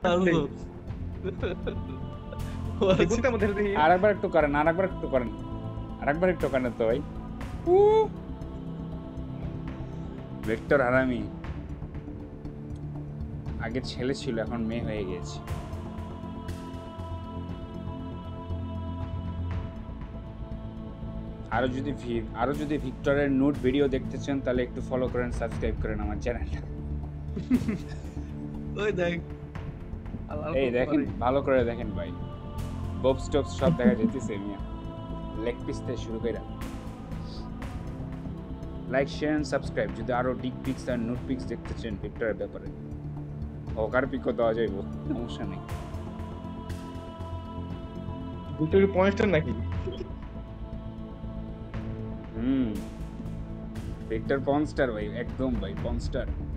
আল্লাহ দেখুনতে মধ্যে দেখি আরেকবার একটু করেন আরেকবার একটু করেন তো ভাই ভিক্টর হারামি আগে ছেলে ছিল এখন মেয়ে হয়ে গেছে আরো যদি ভিক্টরের নোট ভিডিও দেখতে চান তাহলে একটু ফলো করেন সাবস্ক্রাইব করেন আমার চ্যানেলটা ওই দেখ এই দেখেন ভালো করে দেখেন ভাই ববস টপস সব দেখা যাইতেছে মিয়া লেগ পিস থেকে শুরু করে লাইক শেয়ার এন্ড সাবস্ক্রাইব যদি আরো ডিক পিক্স আর নোট পিক্স দেখতে চান ভিক্টরের ব্যাপারে ওকার পিকও দেওয়া যাইব সমস্যা নেই ভিক্টরি পয়েন্টটা নাকি ভিক্টর পনস্টার ভাই একদম ভাই পনস্টার